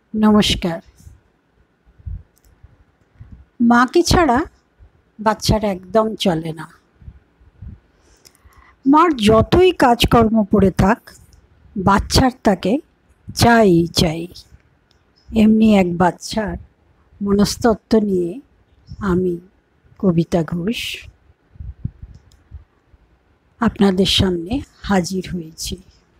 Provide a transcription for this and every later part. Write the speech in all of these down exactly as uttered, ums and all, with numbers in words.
नमस्कार। माँ के छाड़ा बाচ্চার একদম চলে না। মার যতই কাজকর্ম পড়ে থাক বাচ্চার তাকে চাই চাই। এমনি এক বাচ্চার মনস্তত্ত্ব নিয়ে আমি কবিতা ঘোষ আপনাদের সামনে হাজির হয়েছি।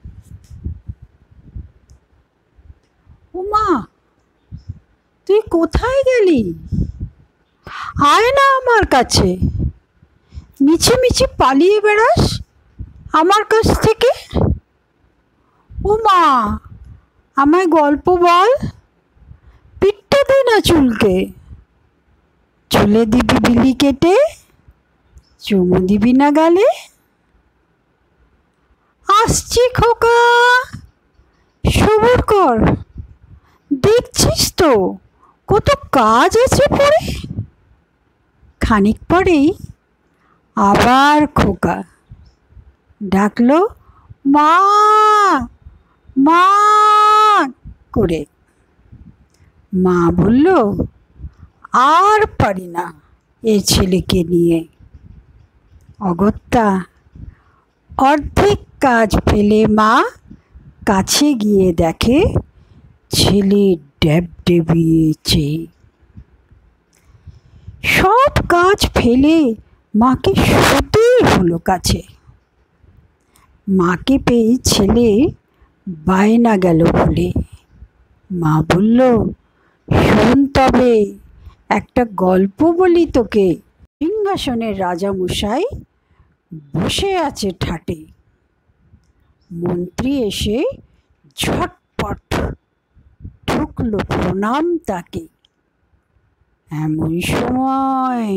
ও মা, তুই কোথায় গেলি? আয় না আমার কাছে। মিছে মিছে পালিয়ে বেড়াস আমার কাছ থেকে। ও মা, আমায় গল্প বল। পিঠটা দে না চুলকে। চুলে দিবি বিলি কেটে, চুমু দিবি না গালে। আসছি খোকা, সবুর কর। দেখছিস তো কত কাজ আছে পড়ে। খানিক পরেই আবার খোকা ডাকলো মা মা করে। মা বলল, আর পারি না এ ছেলেকে নিয়ে। অগত্যা অর্ধেক কাজ ফেলে মা কাছে গিয়ে দেখে ছেলে ড্যাবডেবিয়েছে। সব কাজ ফেলে মাকে শুতে হলো কাছে। মাকে পেয়ে ছেলে বায়না গেল ভুলে। মা বলল, শোন তবে একটা গল্প বলি তোকে। সিংহাসনের রাজামশাই বসে আছে ঠাটে। মন্ত্রী এসে ঝটপট ঠুকলো প্রণাম তাকে। এমন সময়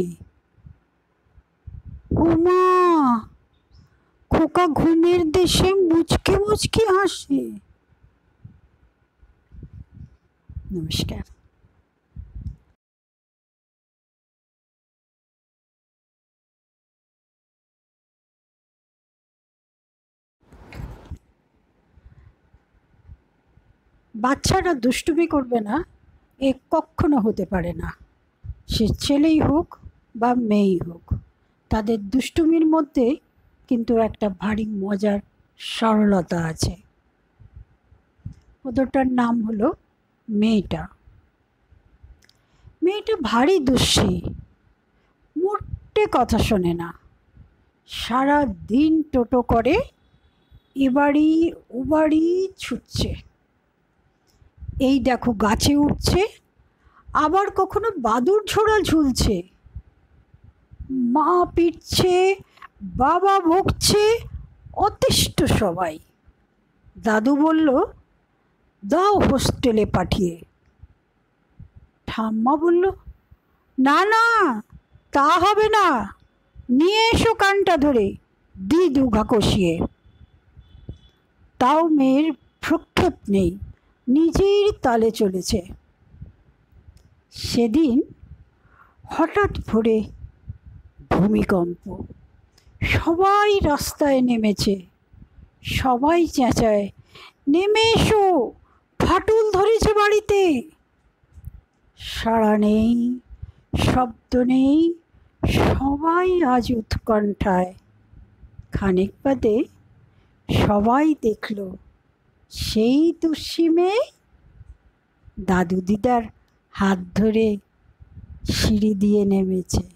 ও মা, খোকা ঘুমের দেশে মুচকে মুচকে হাসে। নমস্কার। বাচ্চারা দুষ্টুমি করবে না এ কখনো হতে পারে না। সে ছেলেই হোক বা মেয়েই হোক, তাদের দুষ্টুমির মধ্যে কিন্তু একটা ভারী মজার সরলতা আছে। ওদেরটার নাম হলো মেয়েটা। মেয়েটা ভারী দুষ্টী, মোটে কথা শোনে না। সারা দিন টোটো করে এ বাড়ি ও বাড়ি ছুটছে। এই দেখো গাছে উঠছে, আবার কখনো বাদুর ঝোড়া ঝুলছে। মা পিটছে, বাবা বকছে, অতিষ্ঠ সবাই। দাদু বলল, দাও হোস্টেলে পাঠিয়ে। ঠাম্মা বলল, না না তা হবে না, নিয়ে এসো কানটা ধরে দি দুঘা কষিয়ে। তাও মেয়ের ভ্রুক্ষেপ নেই, নিজের তালে চলেছে। সেদিন হঠাৎ ভোরে ভূমিকম্প। সবাই রাস্তায় নেমেছে। সবাই চেঁচায়, নেমে এসো, ফাটল ধরেছে বাড়িতে। সাড়া নেই, শব্দ নেই, সবাই আজ উৎকণ্ঠায়। খানিক বাদে সবাই দেখল সেই দুষ্টু মেয়ে দাদু দিদার হাত ধরে সিঁড়ি দিয়ে নেমেছে।